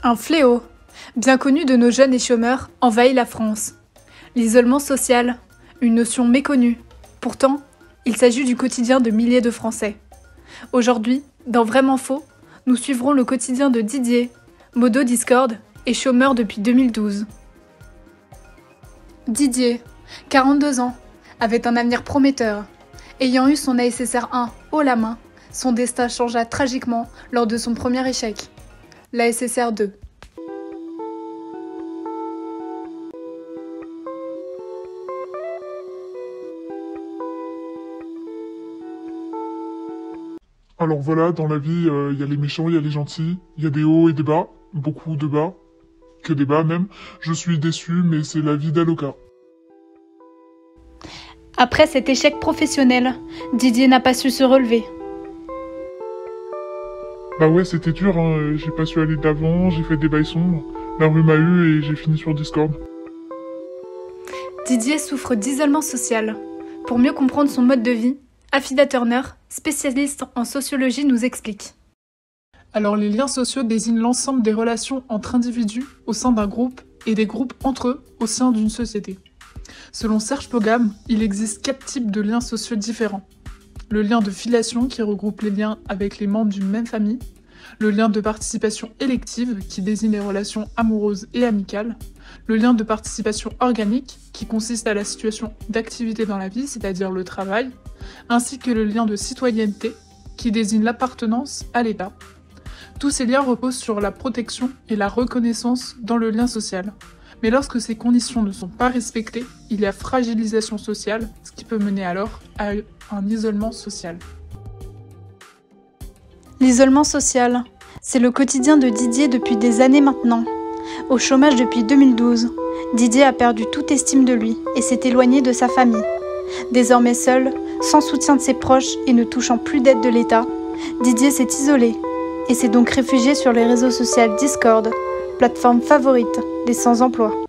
Un fléau, bien connu de nos jeunes et chômeurs, envahit la France. L'isolement social, une notion méconnue. Pourtant, il s'agit du quotidien de milliers de Français. Aujourd'hui, dans Vraiment Faux, nous suivrons le quotidien de Didier, modo Discord et chômeur depuis 2012. Didier, 42 ans, avait un avenir prometteur. Ayant eu son ASSR 1 haut la main, son destin changea tragiquement lors de son premier échec, l'ASSR 2. Alors voilà, dans la vie, il y a les méchants, il y a les gentils, il y a des hauts et des bas, beaucoup de bas, que des bas même. Je suis déçu, mais c'est la vie d'Aloca. Après cet échec professionnel, Didier n'a pas su se relever. Bah ouais, c'était dur, hein. J'ai pas su aller d'avant, j'ai fait des bails sombres, la rue m'a eu et j'ai fini sur Discord. Didier souffre d'isolement social. Pour mieux comprendre son mode de vie, Afida Turner, spécialiste en sociologie, nous explique. Alors les liens sociaux désignent l'ensemble des relations entre individus au sein d'un groupe et des groupes entre eux au sein d'une société. Selon Serge Pogam, il existe 4 types de liens sociaux différents. Le lien de filiation qui regroupe les liens avec les membres d'une même famille, le lien de participation élective qui désigne les relations amoureuses et amicales, le lien de participation organique qui consiste à la situation d'activité dans la vie, c'est-à-dire le travail, ainsi que le lien de citoyenneté qui désigne l'appartenance à l'État. Tous ces liens reposent sur la protection et la reconnaissance dans le lien social. Mais lorsque ces conditions ne sont pas respectées, il y a fragilisation sociale, ce qui peut mener alors à un isolement social. L'isolement social, c'est le quotidien de Didier depuis des années maintenant. Au chômage depuis 2012, Didier a perdu toute estime de lui et s'est éloigné de sa famille. Désormais seul, sans soutien de ses proches et ne touchant plus d'aide de l'État, Didier s'est isolé et s'est donc réfugié sur les réseaux sociaux Discord, plateforme favorite des sans-emploi.